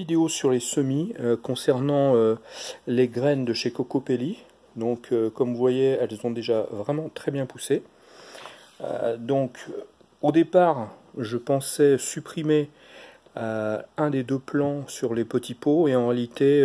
vidéo sur les semis concernant les graines de chez Cocopelli. Donc comme vous voyez, elles ont déjà vraiment très bien poussé. Donc au départ, je pensais supprimer un des deux plants sur les petits pots, et en réalité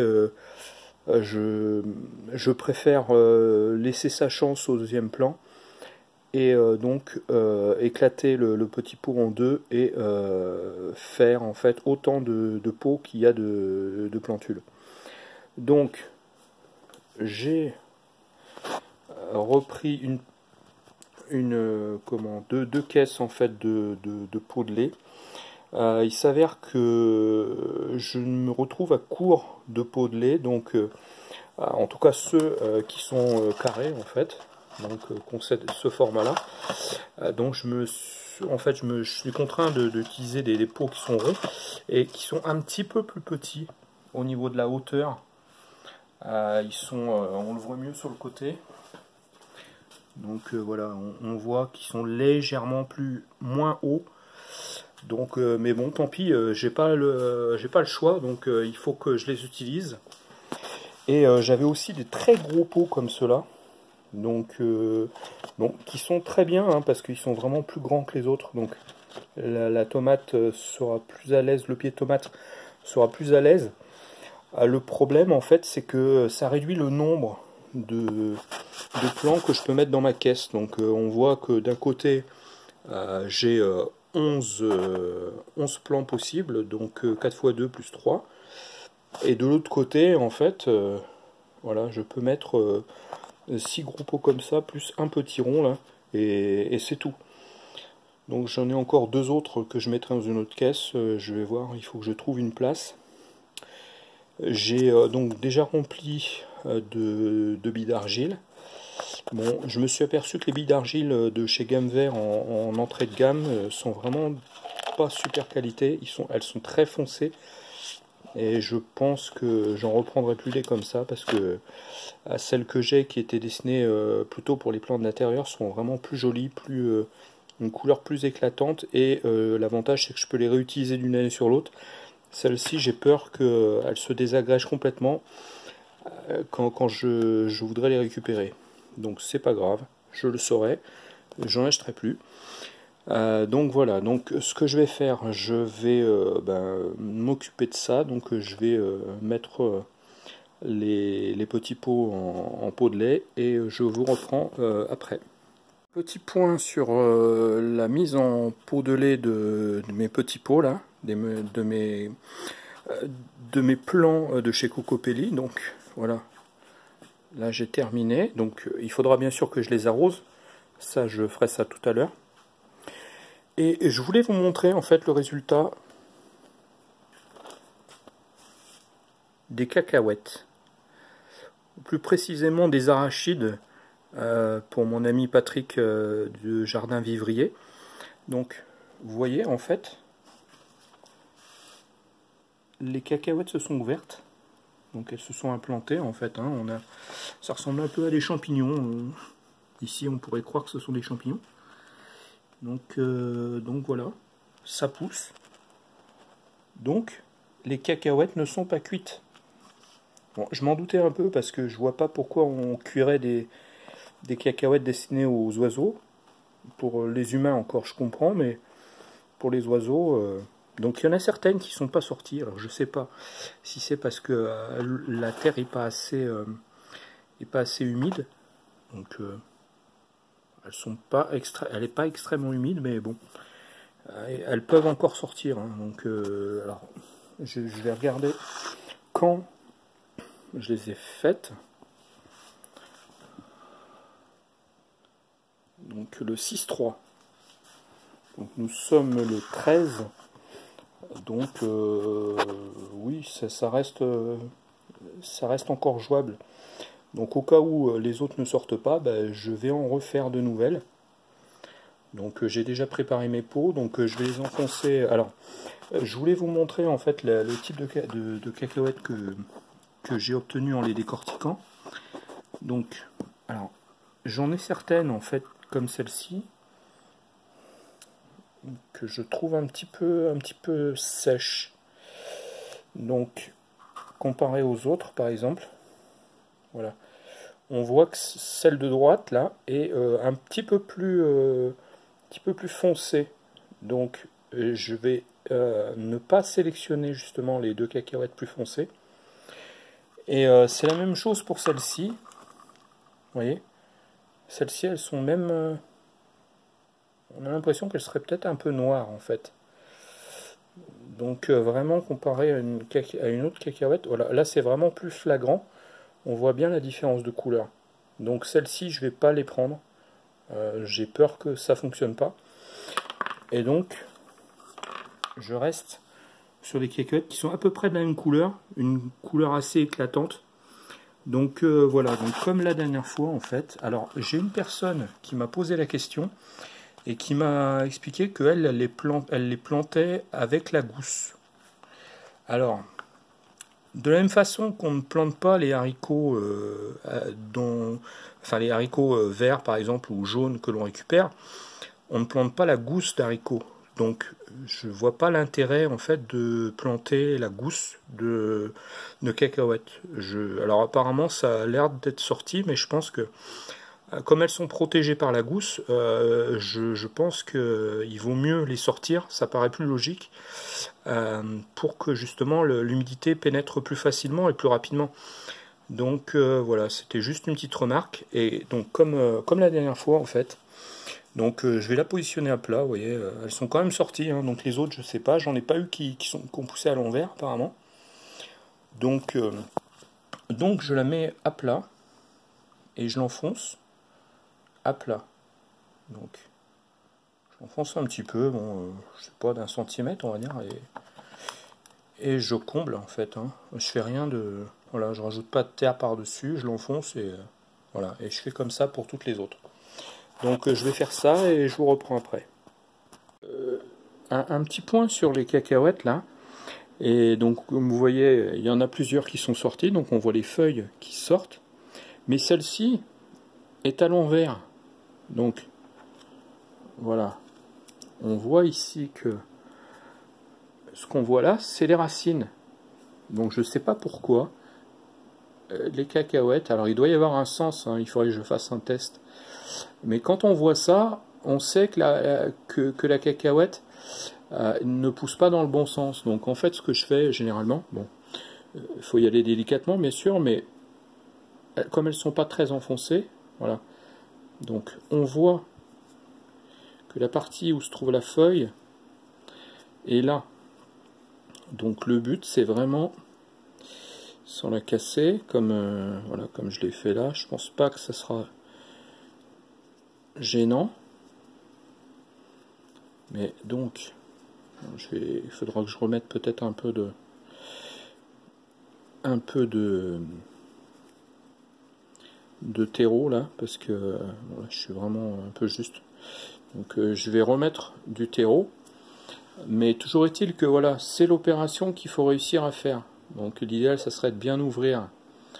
je préfère laisser sa chance au deuxième plan et donc éclater le petit pot en deux et faire en fait autant de pots qu'il y a de plantules. Donc j'ai repris deux caisses en fait de pots de lait. Il s'avère que je me retrouve à court de pots de lait, donc en tout cas ceux qui sont carrés en fait, donc ce format là. Donc je suis contraint d'utiliser des pots qui sont ronds et qui sont un petit peu plus petits au niveau de la hauteur. On le voit mieux sur le côté. Donc voilà, on voit qu'ils sont légèrement moins hauts. Donc, mais bon, tant pis, j'ai pas le choix, donc il faut que je les utilise. Et j'avais aussi des très gros pots comme ceux-là, donc qui sont très bien, hein, parce qu'ils sont vraiment plus grands que les autres. Donc la tomate sera plus à l'aise, le pied de tomate sera plus à l'aise. Le problème en fait, c'est que ça réduit le nombre de plants que je peux mettre dans ma caisse. Donc on voit que d'un côté j'ai 11 plants possibles, donc 4 x 2 plus 3. Et de l'autre côté, en fait, voilà, je peux mettre 6 gros pots comme ça, plus un petit rond là, et c'est tout. Donc j'en ai encore deux autres que je mettrai dans une autre caisse. Je vais voir, il faut que je trouve une place. J'ai donc déjà rempli de billes d'argile. Bon, je me suis aperçu que les billes d'argile de chez Gamme Vert en entrée de gamme sont vraiment pas super qualité. Elles sont très foncées et je pense que j'en reprendrai plus des comme ça, parce que celles que j'ai qui étaient dessinées plutôt pour les plants de l'intérieur sont vraiment plus jolies, une couleur plus éclatante, et l'avantage c'est que je peux les réutiliser d'une année sur l'autre. Celle-ci, j'ai peur qu'elle se désagrège complètement quand je voudrais les récupérer. Donc c'est pas grave, je le saurai, j'en achèterai plus. Donc voilà, donc ce que je vais faire, je vais m'occuper de ça. Donc je vais mettre les petits pots en pot de lait, et je vous reprends après. Petit point sur la mise en pot de lait de mes petits pots là, de mes plants de chez Cocopelli. Donc voilà, là j'ai terminé. Donc il faudra bien sûr que je les arrose, ça je ferai ça tout à l'heure. Et je voulais vous montrer en fait le résultat des cacahuètes, plus précisément des arachides, pour mon ami Patrick du Jardin Vivrier. Donc vous voyez en fait, les cacahuètes se sont ouvertes, donc elles se sont implantées en fait, hein. Ça ressemble un peu à des champignons. Ici on pourrait croire que ce sont des champignons. Donc voilà, ça pousse. Donc les cacahuètes ne sont pas cuites. Bon, je m'en doutais un peu, parce que je vois pas pourquoi on cuirait des cacahuètes destinées aux oiseaux. Pour les humains encore je comprends, mais pour les oiseaux... Donc il y en a certaines qui sont pas sorties. Alors je sais pas si c'est parce que la terre est pas assez humide. Donc elle n'est pas extrêmement humide, mais bon, elles peuvent encore sortir, hein. Donc alors je vais regarder quand je les ai faites. Donc le 6-3. Donc nous sommes le 13. Donc oui, ça reste encore jouable. Donc au cas où les autres ne sortent pas, je vais en refaire de nouvelles. Donc j'ai déjà préparé mes pots, donc je vais les enfoncer. Alors je voulais vous montrer en fait le type de cacahuètes que j'ai obtenu en les décortiquant. Donc alors j'en ai certaines en fait comme celle-ci, que je trouve un petit peu sèche. Donc comparé aux autres par exemple, voilà, on voit que celle de droite là est un petit peu plus foncée. Donc je vais ne pas sélectionner justement les deux cacahuètes plus foncées. Et c'est la même chose pour celle-ci. Vous voyez, celles-ci elles sont même... on a l'impression qu'elles seraient peut-être un peu noires en fait. Donc vraiment comparé à une autre cacahuète, voilà, là c'est vraiment plus flagrant. On voit bien la différence de couleur. Donc celle-ci je vais pas les prendre. J'ai peur que ça fonctionne pas. Et donc je reste sur les cacahuètes qui sont à peu près de la même couleur, une couleur assez éclatante. Donc voilà, donc comme la dernière fois en fait. Alors j'ai une personne qui m'a posé la question et qui m'a expliqué qu'elle elle les plantait avec la gousse. Alors, de la même façon qu'on ne plante pas les haricots enfin les haricots verts par exemple ou jaunes que l'on récupère, on ne plante pas la gousse d'haricots. Donc je vois pas l'intérêt en fait de planter la gousse de cacahuètes. Alors apparemment ça a l'air d'être sorti, mais je pense que comme elles sont protégées par la gousse, je pense qu'il vaut mieux les sortir, ça paraît plus logique, pour que justement l'humidité pénètre plus facilement et plus rapidement. Donc voilà, c'était juste une petite remarque. Et donc comme la dernière fois en fait, donc je vais la positionner à plat, vous voyez, elles sont quand même sorties, hein, donc les autres je sais pas, j'en ai pas eu qui ont poussé à l'envers apparemment. Donc je la mets à plat et je l'enfonce à plat. Donc j'enfonce un petit peu, bon, je sais pas, d'un centimètre on va dire, et je comble en fait, hein. Je fais rien de... Voilà, je rajoute pas de terre par dessus, je l'enfonce et voilà, et je fais comme ça pour toutes les autres. Donc je vais faire ça et je vous reprends après. Un petit point sur les cacahuètes là, et donc comme vous voyez, il y en a plusieurs qui sont sorties, donc on voit les feuilles qui sortent, mais celle-ci est à l'envers. Donc voilà, on voit ici que ce qu'on voit là, c'est les racines. Donc je ne sais pas pourquoi les cacahuètes, alors il doit y avoir un sens, hein, il faudrait que je fasse un test. Mais quand on voit ça, on sait que la cacahuète ne pousse pas dans le bon sens. Donc en fait ce que je fais généralement, bon, il faut y aller délicatement bien sûr, mais comme elles ne sont pas très enfoncées, voilà. Donc on voit que la partie où se trouve la feuille est là. Donc le but c'est vraiment, sans la casser, comme voilà, comme je l'ai fait là, je pense pas que ça sera gênant. Mais donc il faudra que je remette peut-être un peu de terreau là, parce que voilà, je suis vraiment un peu juste. Donc je vais remettre du terreau, mais toujours est-il que voilà, c'est l'opération qu'il faut réussir à faire. Donc l'idéal ça serait de bien ouvrir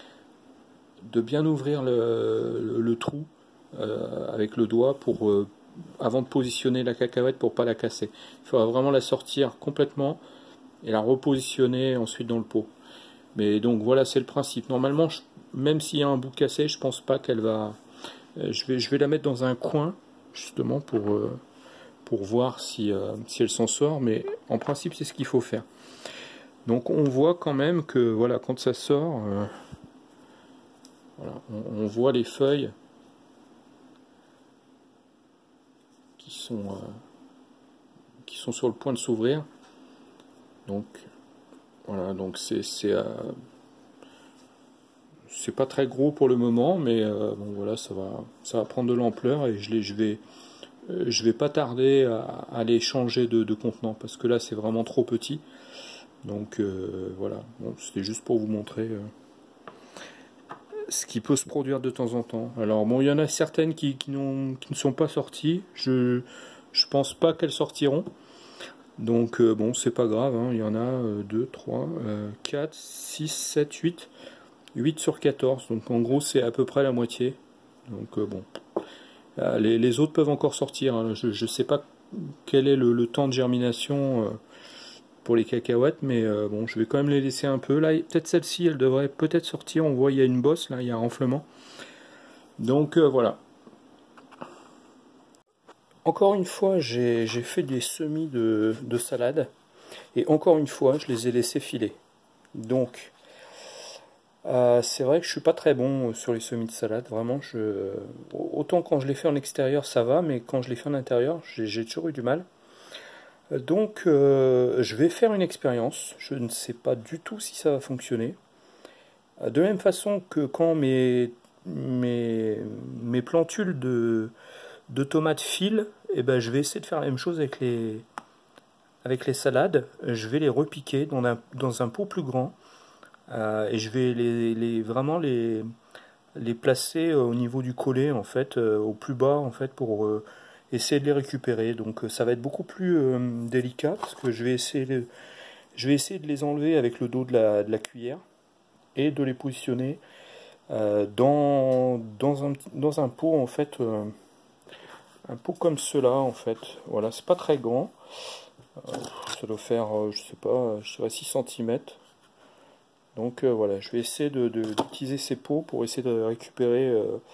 le trou avec le doigt pour avant de positionner la cacahuète pour pas la casser. Il faudra vraiment la sortir complètement et la repositionner ensuite dans le pot. Mais donc voilà, c'est le principe. Normalement, même s'il y a un bout cassé, je pense pas qu'elle va... je vais la mettre dans un coin, justement, pour voir si elle s'en sort. Mais en principe, c'est ce qu'il faut faire. Donc on voit quand même que, voilà, quand ça sort, voilà, on voit les feuilles qui sont sur le point de s'ouvrir. Donc voilà, donc c'est pas très gros pour le moment, mais bon voilà, ça va prendre de l'ampleur et je vais pas tarder à les changer de contenant parce que là c'est vraiment trop petit. Donc voilà, bon, c'était juste pour vous montrer ce qui peut se produire de temps en temps. Alors bon, il y en a certaines qui ne sont pas sorties. Je pense pas qu'elles sortiront. Donc bon, c'est pas grave, hein. Il y en a 2, 3, 4, 6, 7, 8. 8 sur 14. Donc en gros, c'est à peu près la moitié. Donc bon. Les autres peuvent encore sortir, hein. Je sais pas quel est le temps de germination pour les cacahuètes, mais bon, je vais quand même les laisser un peu. Là, peut-être celle-ci, elle devrait peut-être sortir. On voit, il y a une bosse, là, il y a un renflement. Donc voilà. Encore une fois, j'ai fait des semis de salade. Et encore une fois, je les ai laissés filer. Donc, c'est vrai que je suis pas très bon sur les semis de salade. Vraiment, autant quand je les fais en extérieur, ça va, mais quand je les fais en intérieur, j'ai toujours eu du mal. Donc, je vais faire une expérience. Je ne sais pas du tout si ça va fonctionner. De la même façon que quand mes plantules de tomates filent, et ben, je vais essayer de faire la même chose avec les salades. Je vais les repiquer dans un pot plus grand. Et je vais vraiment les placer au niveau du collet, en fait, au plus bas, en fait, pour essayer de les récupérer. Donc ça va être beaucoup plus délicat, parce que je vais essayer de les enlever avec le dos de la cuillère et de les positionner dans un pot, en fait, un pot comme cela, en fait. Voilà, c'est pas très grand. Ça doit faire, je sais pas, je dirais 6 cm. Donc voilà, je vais essayer d'utiliser ces pots pour essayer de récupérer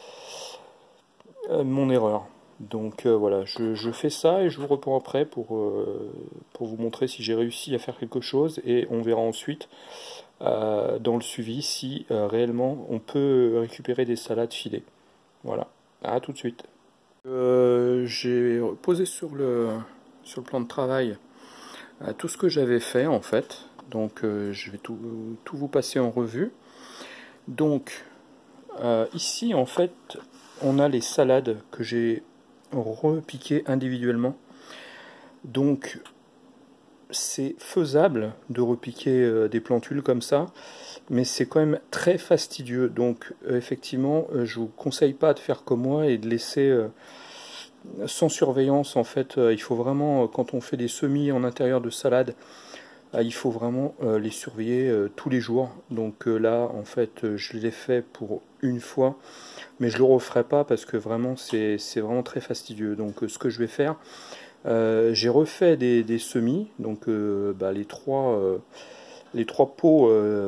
mon erreur. Donc voilà, je fais ça et je vous reprends après pour vous montrer si j'ai réussi à faire quelque chose, et on verra ensuite dans le suivi si réellement on peut récupérer des salades filées. Voilà, à tout de suite. J'ai posé sur le plan de travail tout ce que j'avais fait en fait. Donc je vais tout vous passer en revue. Donc ici en fait on a les salades que j'ai repiquées individuellement. Donc c'est faisable de repiquer des plantules comme ça, mais c'est quand même très fastidieux. Donc effectivement je vous conseille pas de faire comme moi et de laisser sans surveillance. En fait il faut vraiment, quand on fait des semis en intérieur de salade, il faut vraiment les surveiller tous les jours. Donc là en fait je l'ai fait pour une fois, mais je le referai pas parce que vraiment c'est vraiment très fastidieux. Donc ce que je vais faire, j'ai refait des semis, donc les trois pots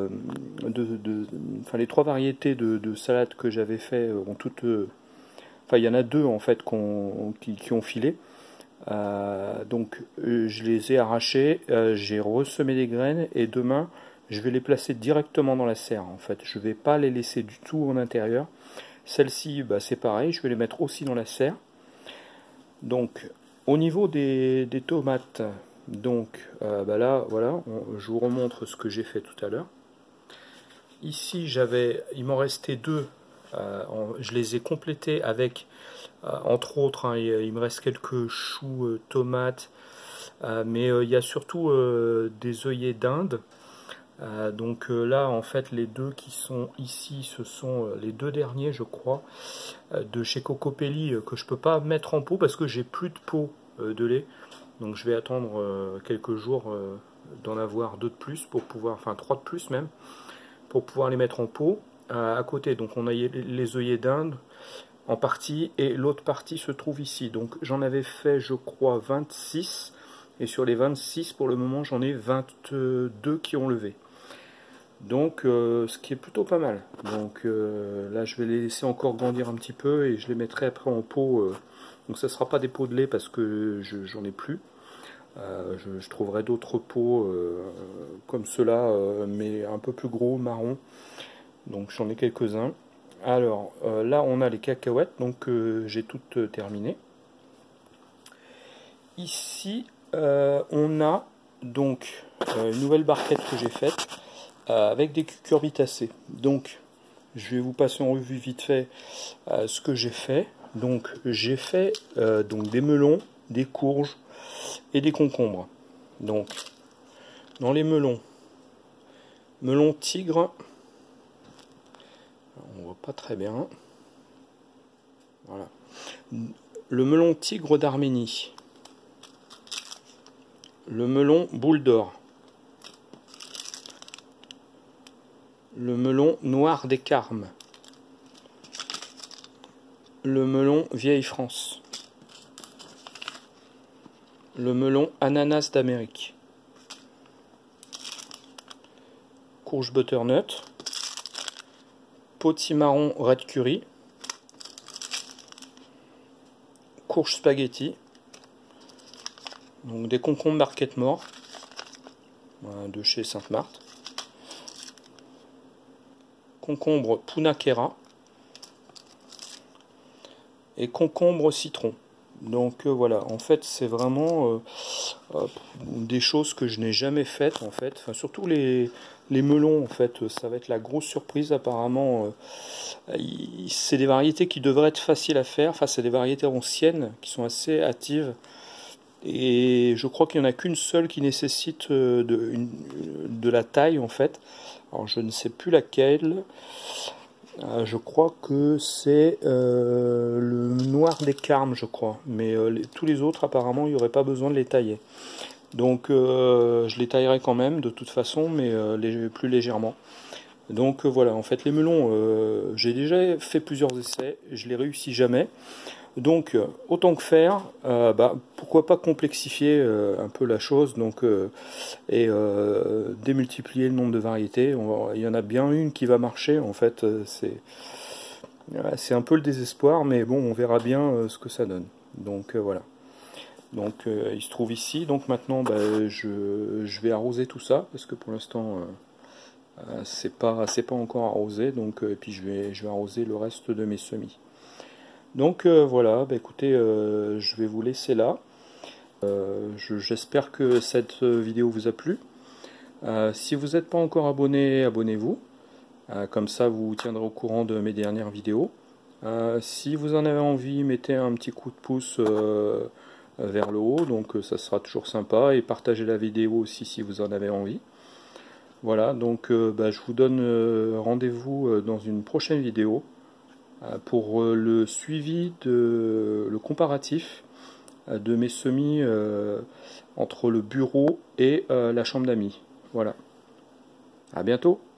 enfin les trois variétés de salade que j'avais fait ont toutes, enfin il y en a deux en fait qui ont filé. Donc je les ai arrachés, j'ai ressemé des graines, et demain je vais les placer directement dans la serre. En fait, je vais pas les laisser du tout en intérieur. Celles-ci, c'est pareil, je vais les mettre aussi dans la serre. Donc au niveau des tomates, donc là voilà, je vous remontre ce que j'ai fait tout à l'heure. Ici il m'en restait deux. Je les ai complétés avec, entre autres, hein, il me reste quelques choux, tomates, mais il y a surtout des œillets d'Inde. Donc là, en fait, les deux qui sont ici, ce sont les deux derniers, je crois, de chez Cocopelli, que je peux pas mettre en pot parce que j'ai plus de pot de lait. Donc je vais attendre quelques jours d'en avoir deux de plus pour pouvoir, enfin trois de plus même, pour pouvoir les mettre en pot. À côté, donc on a les œillets d'Inde en partie, et l'autre partie se trouve ici. Donc j'en avais fait, je crois, 26, et sur les 26 pour le moment j'en ai 22 qui ont levé. Donc ce qui est plutôt pas mal. Donc là je vais les laisser encore grandir un petit peu et je les mettrai après en pot. Donc ça ne sera pas des pots de lait parce que j'en ai plus. Je trouverai d'autres pots comme cela, mais un peu plus gros, marron. Donc j'en ai quelques-uns. Alors là on a les cacahuètes, donc j'ai toutes terminées. Ici on a donc une nouvelle barquette que j'ai faite avec des cucurbitacées. Donc je vais vous passer en revue vite fait ce que j'ai fait. Donc j'ai fait donc des melons, des courges et des concombres. Donc dans les melons tigre, on voit pas très bien, voilà, le melon tigre d'Arménie, le melon boule d'or, le melon noir des Carmes, le melon vieille France, le melon ananas d'Amérique, courge butternut, potimarron red curry, courge spaghetti, donc des concombres marquette mort de chez Sainte-Marthe, concombre punakera et concombre citron. Donc voilà, en fait c'est vraiment des choses que je n'ai jamais faites en fait, enfin, surtout les melons en fait, ça va être la grosse surprise apparemment. C'est des variétés qui devraient être faciles à faire, enfin c'est des variétés anciennes qui sont assez hâtives. Et je crois qu'il n'y en a qu'une seule qui nécessite de la taille en fait. Alors je ne sais plus laquelle. Je crois que c'est le noir des carmes, je crois. Mais tous les autres, apparemment, il n'y aurait pas besoin de les tailler. Donc je les taillerai quand même, de toute façon, mais plus légèrement. Donc voilà, en fait, les melons, j'ai déjà fait plusieurs essais. Je les réussis jamais. Donc, autant que faire, pourquoi pas complexifier un peu la chose, donc, et démultiplier le nombre de variétés. Il y en a bien une qui va marcher, en fait, c'est un peu le désespoir, mais bon, on verra bien ce que ça donne. Donc, voilà. Donc, il se trouve ici, donc maintenant, je vais arroser tout ça, parce que pour l'instant, c'est pas encore arrosé, donc, et puis je vais arroser le reste de mes semis. Donc voilà, écoutez, je vais vous laisser là. J'espère que cette vidéo vous a plu. Si vous n'êtes pas encore abonné, abonnez-vous. Comme ça, vous vous tiendrez au courant de mes dernières vidéos. Si vous en avez envie, mettez un petit coup de pouce vers le haut, donc ça sera toujours sympa. Et partagez la vidéo aussi si vous en avez envie. Voilà, donc je vous donne rendez-vous dans une prochaine vidéo. Pour le suivi le comparatif de mes semis entre le bureau et la chambre d'amis. Voilà. À bientôt.